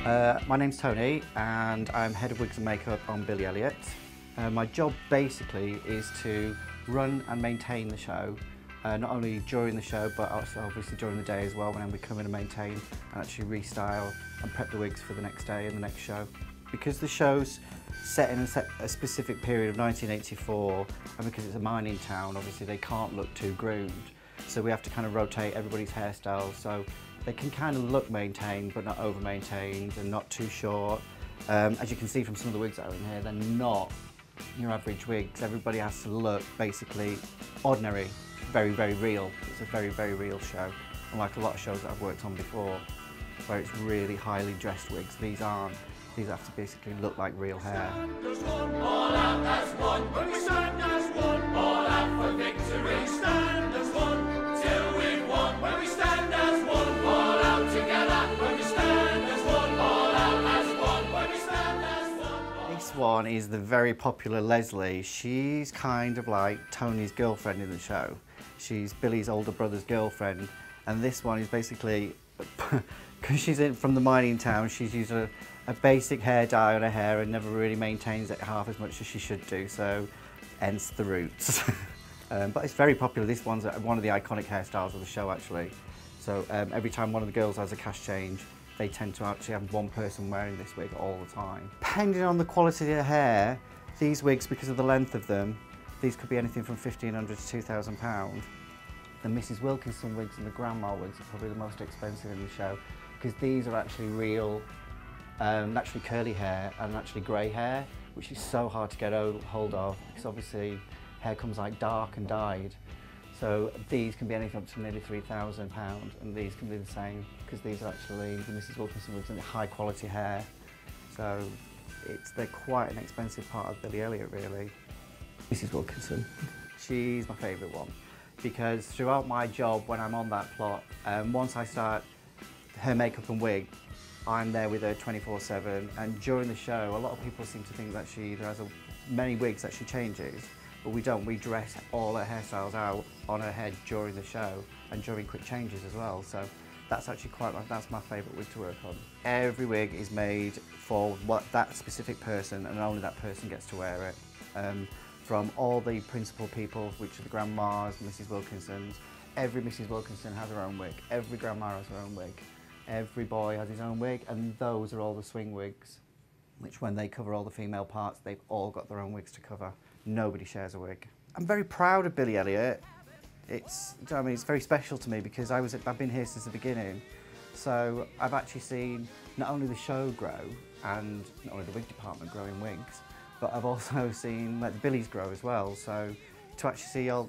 My name's Tony and I'm head of wigs and makeup on Billy Elliot. My job basically is to run and maintain the show, not only during the show but also obviously during the day as well, when we come in and maintain and actually restyle and prep the wigs for the next day and the next show. Because the show's set in a specific period of 1984 and because it's a mining town, obviously they can't look too groomed. So we have to kind of rotate everybody's hairstyles so they can kind of look maintained but not over maintained and not too short. As you can see from some of the wigs that are in here, they're not your average wigs. Everybody has to look basically ordinary, very, very real. It's a very, very real show. Unlike a lot of shows that I've worked on before, where it's really highly dressed wigs, these aren't. These have to basically look like real hair. Stand as one, all out as one. When we stand as one, all out for victory. Stand as one, till we've won. When we stand as one, all out together. When we stand as one, all out as one. When we stand as one. This one is the very popular Leslie. She's kind of like Tony's girlfriend in the show. She's Billy's older brother's girlfriend. And this one is basically, because she's from the mining town, she's used a basic hair dye on her hair and never really maintains it half as much as she should do, so hence the roots. But it's very popular. This one's one of the iconic hairstyles of the show actually. So every time one of the girls has a cash change, they tend to actually have one person wearing this wig all the time. Depending on the quality of their hair, these wigs, because of the length of them, these could be anything from £1,500 to £2,000. The Mrs. Wilkinson wigs and the grandma wigs are probably the most expensive in the show because these are actually real, naturally curly hair and naturally grey hair, which is so hard to get hold of because obviously hair comes like dark and dyed. So these can be anything up to nearly £3,000 and these can be the same because these are actually the Mrs. Wilkinson wigs and high quality hair. So they're quite an expensive part of Billy Elliot really. Mrs. Wilkinson, she's my favourite one because throughout my job when I'm on that plot, once I start her makeup and wig, I'm there with her 24/7, and during the show a lot of people seem to think that she either has many wigs that she changes, but we don't. We dress all her hairstyles out on her head during the show and during quick changes as well, so that's actually that's my favourite wig to work on. Every wig is made for that specific person and only that person gets to wear it. From all the principal people, which are the grandmas, Mrs. Wilkinsons, every Mrs. Wilkinson has her own wig, every grandma has her own wig. Every boy has his own wig, and those are all the swing wigs, which when they cover all the female parts, they've all got their own wigs to cover. Nobody shares a wig. I'm very proud of Billy Elliot. It's very special to me because I've been here since the beginning. So I've actually seen not only the show grow and not only the wig department grow in wigs, but I've also seen the Billies grow as well. So to actually see all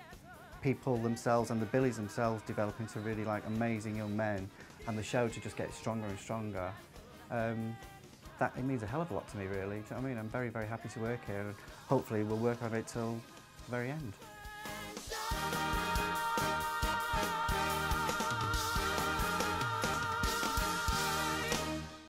people themselves and the Billies themselves develop into really amazing young men, and the show to just get stronger and stronger, it means a hell of a lot to me really. Do you know what I mean? I'm very, very happy to work here and hopefully we'll work on it till the very end.